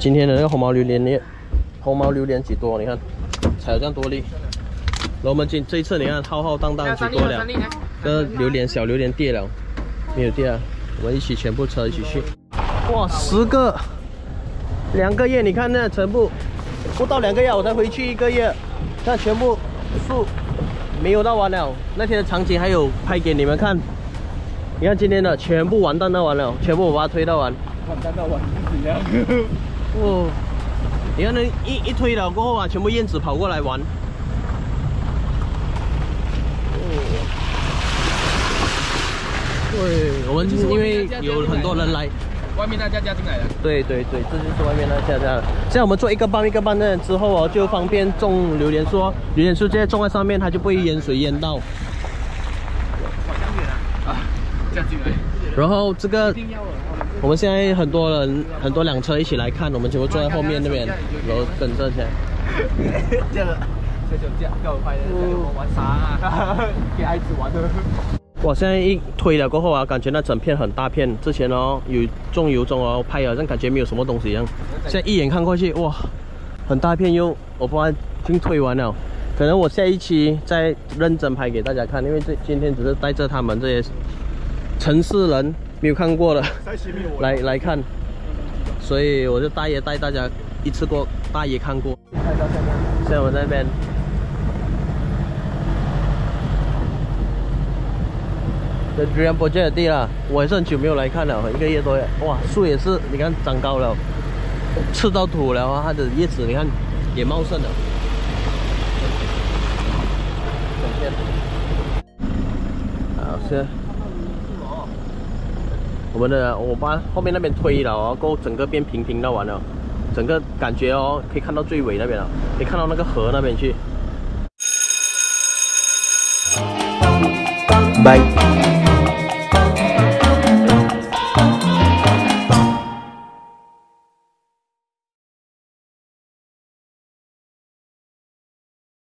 今天的那个红毛榴莲几多？你看，采了这样多粒。然后我们这一次你看浩浩荡荡几多了，这小榴莲跌了，没有跌啊。我们一起全部车一起去。哇，10个，2个月，你看那全部不到2个月我才回去1个月，那全部树没有到完了。那天的场景还有拍给你们看。你看今天的全部完蛋到完了，全部我把它推到完。完蛋到完是怎样？哦，你看那一推了过后啊，全部燕子跑过来玩。对，我们因为有很多人来， 外面那家加进来了。 对，这就是外面那家了。现在我们做一个班的之后哦，就方便种榴莲树哦。榴莲树直接种在上面，它就不会淹水淹到。 好像远啊，加进来。 然后这个，我们现在很多辆车一起来看，我们全部坐在后面那边，然后跟着起来。 这个小小架够快的，我玩啥啊？给孩子玩的。 哇！现在一推了过后啊，感觉那整片很大片。之前哦有种油中哦拍好像感觉没有什么东西一样，现在一眼看过去，哇，很大片又我不知道已经推完了。可能我下一期再认真拍给大家看，因为今天只是带着他们这些城市人没有看过的来看，所以我就带大家一次过大爷看过。现在我们在那边。这居然不见的地了，我也是很久没有来看了，1个月多了。哇，树也是，你看长高了，刺到土了啊，它的叶子你看也茂盛了。整片。好，现在我把后面那边推了哦，过后整个变平到完了，整个感觉哦可以看到最尾那边了，可以看到那个河那边去。拜。